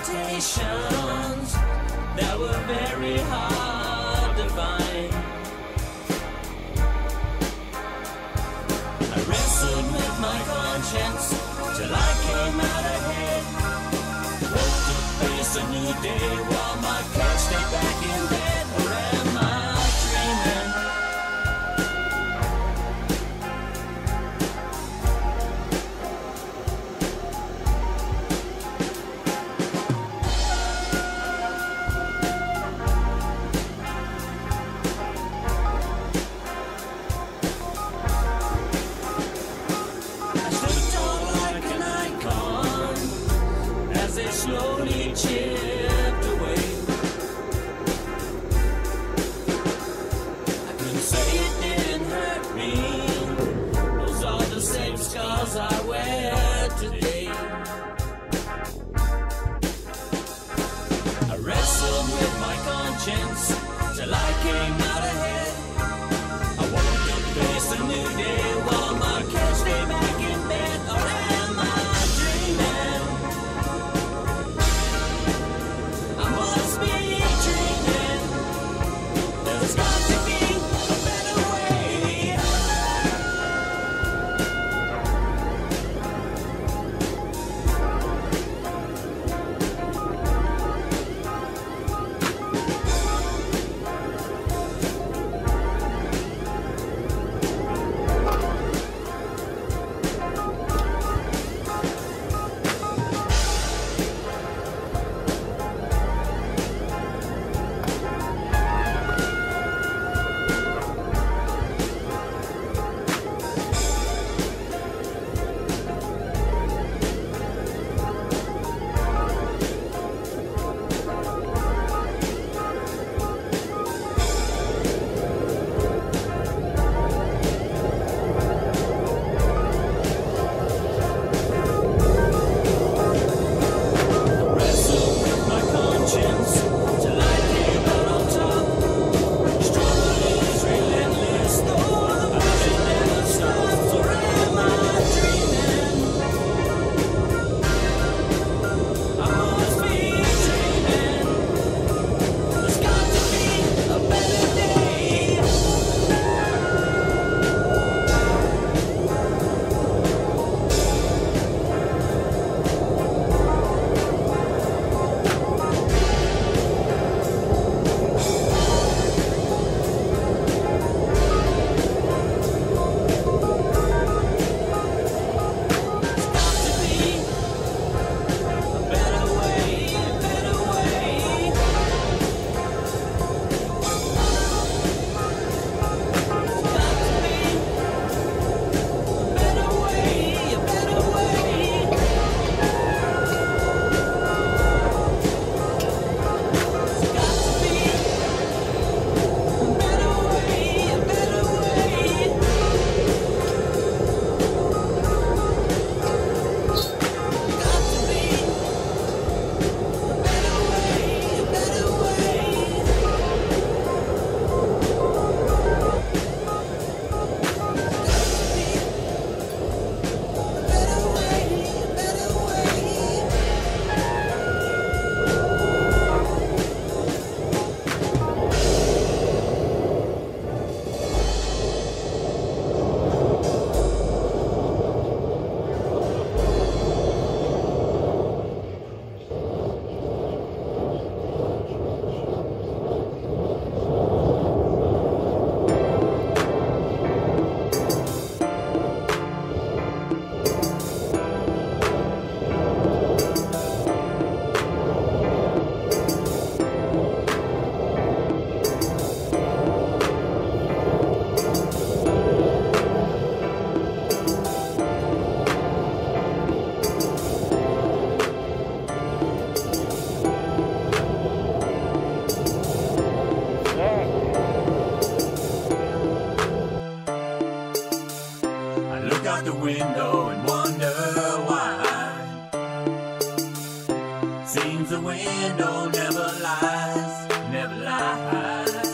temptations that were very hard to find. I wrestled with my conscience till I came out ahead. Woke to face a new day while my kids stay back in bed. Or am I dreaming? They slowly chipped away. I couldn't say it didn't hurt me. Those are the same scars I wear today. I wrestled with my conscience till I came out ahead. I woke to face a new day while my kids stay back in bed. Or am I dreaming? There's got to be a better way. out the window and wonder why. Seems the window never lies, never lies.